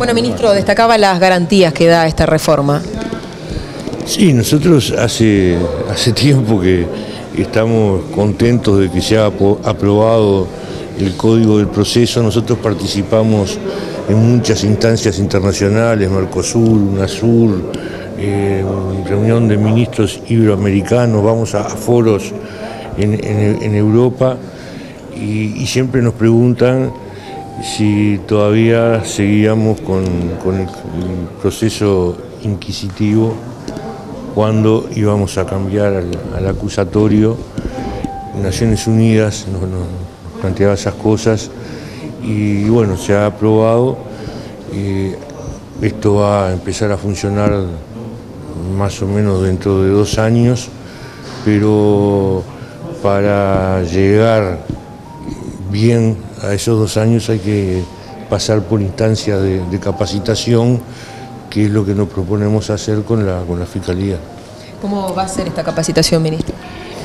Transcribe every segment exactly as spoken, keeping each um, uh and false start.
Bueno, ministro, destacaba las garantías que da esta reforma. Sí, nosotros hace, hace tiempo que estamos contentos de que se haya aprobado el Código del Proceso. Nosotros participamos en muchas instancias internacionales, Mercosur, UNASUR, eh, reunión de ministros iberoamericanos, vamos a, a foros en, en, en Europa y, y siempre nos preguntan si todavía seguíamos con, con el, el proceso inquisitivo, cuando íbamos a cambiar al, al acusatorio. Naciones Unidas nos, nos planteaba esas cosas y bueno, se ha aprobado. Eh, esto va a empezar a funcionar más o menos dentro de dos años, pero para llegar bien a esos dos años hay que pasar por instancias de, de capacitación, que es lo que nos proponemos hacer con la, con la Fiscalía. ¿Cómo va a ser esta capacitación, ministro?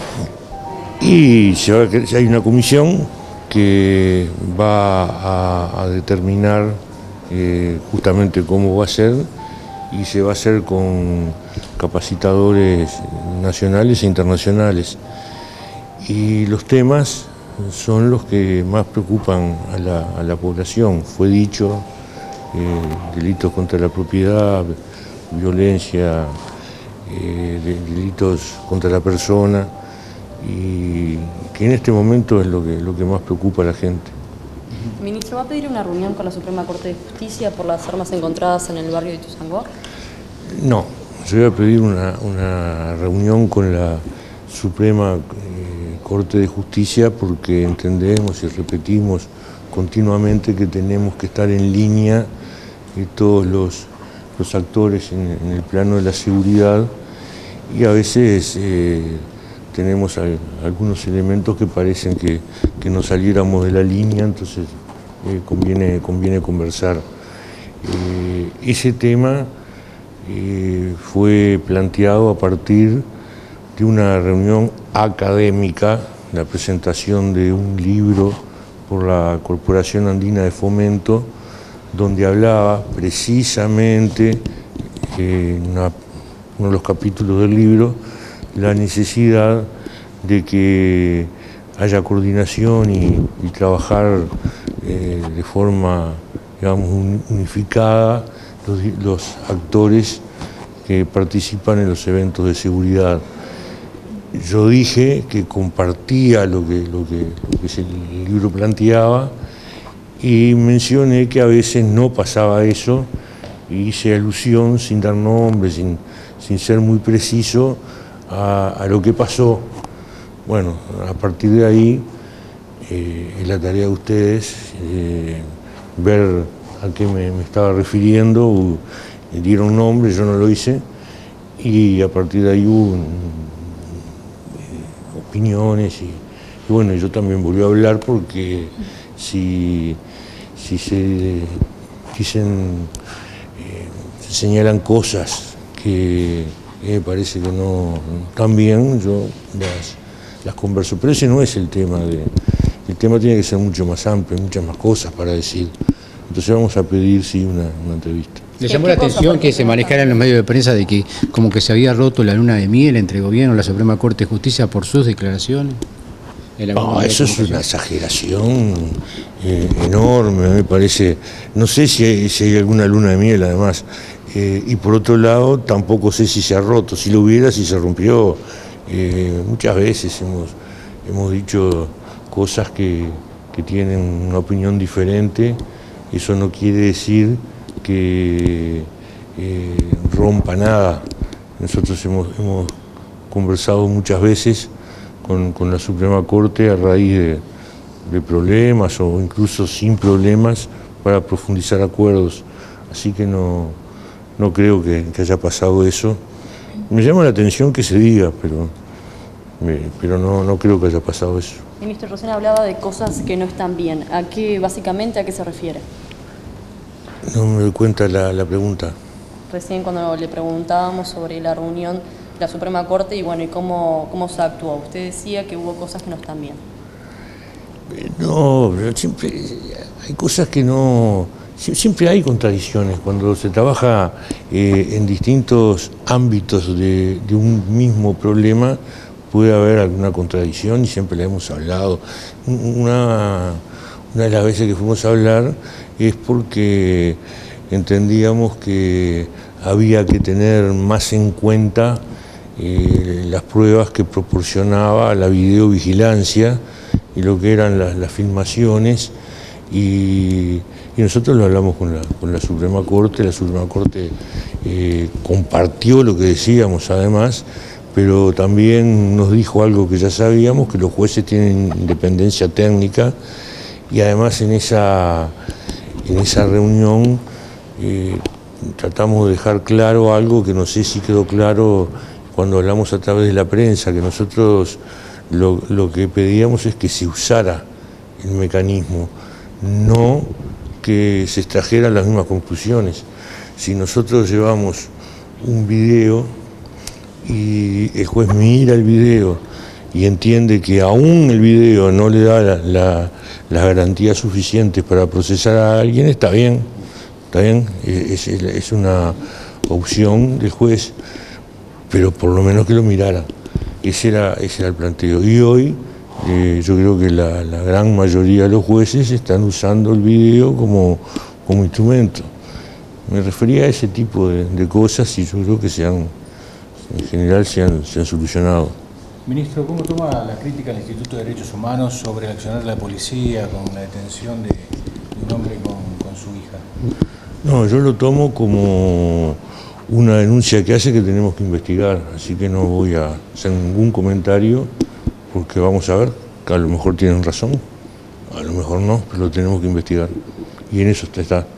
Y se va a, hay una comisión que va a, a determinar eh, justamente cómo va a ser, y se va a hacer con capacitadores nacionales e internacionales. Y los temas son los que más preocupan a la, a la población. Fue dicho, eh, delitos contra la propiedad, violencia, eh, delitos contra la persona, y que en este momento es lo que, lo que más preocupa a la gente. Ministro, ¿va a pedir una reunión con la Suprema Corte de Justicia por las armas encontradas en el barrio de Ituzaingó? No, yo voy a pedir una, una reunión con la Suprema eh, Corte de Justicia, porque entendemos y repetimos continuamente que tenemos que estar en línea de todos los, los actores en, en el plano de la seguridad, y a veces eh, tenemos al, algunos elementos que parecen que, que nos saliéramos de la línea, entonces eh, conviene, conviene conversar. Eh, ese tema eh, fue planteado a partir de una reunión académica, la presentación de un libro por la Corporación Andina de Fomento, donde hablaba precisamente eh, en una, uno de los capítulos del libro, la necesidad de que haya coordinación y, y trabajar eh, de forma, digamos, unificada los, los actores que participan en los eventos de seguridad. Yo dije que compartía lo que, lo que, lo que el libro planteaba, y mencioné que a veces no pasaba eso, y hice alusión, sin dar nombres, sin, sin ser muy preciso, a, a lo que pasó. Bueno, a partir de ahí eh, es la tarea de ustedes eh, ver a qué me, me estaba refiriendo. Uh, dieron nombre, yo no lo hice, y a partir de ahí hubo un, eh, opiniones, y, y bueno, yo también volví a hablar, porque si, si se dicen, eh, se señalan cosas que que me parece que no están bien, yo las, las converso, pero ese no es el tema. De, el tema tiene que ser mucho más amplio, hay muchas más cosas para decir. Entonces vamos a pedir, sí, una, una entrevista. ¿Le llamó la atención que se manejara en los medios de prensa de que como que se había roto la luna de miel entre el gobierno y la Suprema Corte de Justicia por sus declaraciones? No, eso es una exageración eh, enorme, me parece. No sé si hay, si hay alguna luna de miel, además. Eh, y por otro lado, tampoco sé si se ha roto. Si lo hubiera, si se rompió. Eh, muchas veces hemos, hemos dicho cosas que, que tienen una opinión diferente. Eso no quiere decir que eh, rompa nada. Nosotros hemos, hemos conversado muchas veces con, con la Suprema Corte a raíz de, de problemas, o incluso sin problemas, para profundizar acuerdos. Así que no, no creo que, que haya pasado eso. Me llama la atención que se diga, pero, me, pero no, no creo que haya pasado eso. Ministro, recién hablaba de cosas que no están bien. ¿A qué, básicamente, a qué se refiere? No me doy cuenta la, la pregunta. Recién cuando le preguntábamos sobre la reunión de la Suprema Corte y bueno, y cómo, cómo se actuó, usted decía que hubo cosas que no están bien. No, pero siempre hay cosas que no, siempre hay contradicciones. Cuando se trabaja eh, en distintos ámbitos de, de un mismo problema, puede haber alguna contradicción y siempre la hemos hablado. Una, una de las veces que fuimos a hablar es porque entendíamos que había que tener más en cuenta eh, las pruebas que proporcionaba la videovigilancia y lo que eran las, las filmaciones, y, y nosotros lo hablamos con la, con la Suprema Corte. La Suprema Corte eh, compartió lo que decíamos además, pero también nos dijo algo que ya sabíamos, que los jueces tienen independencia técnica, y además en esa, en esa reunión eh, tratamos de dejar claro algo que no sé si quedó claro cuando hablamos a través de la prensa, que nosotros lo, lo que pedíamos es que se usara el mecanismo, no que se extrajeran las mismas conclusiones. Si nosotros llevamos un video y el juez mira el video y entiende que aún el video no le da la, la, las garantías suficientes para procesar a alguien, está bien, está bien, es, es una opción del juez, pero por lo menos que lo mirara. Ese era, ese era el planteo. Y hoy eh, yo creo que la, la gran mayoría de los jueces están usando el video como, como instrumento. Me refería a ese tipo de, de cosas y yo creo que se han, en general se han, se han solucionado. Ministro, ¿cómo toma la crítica al Instituto de Derechos Humanos sobre el accionar de la policía con la detención de, de un hombre con, con su hija? No, yo lo tomo como una denuncia que hace que tenemos que investigar, así que no voy a hacer ningún comentario, porque vamos a ver, que a lo mejor tienen razón, a lo mejor no, pero lo tenemos que investigar, y en eso está.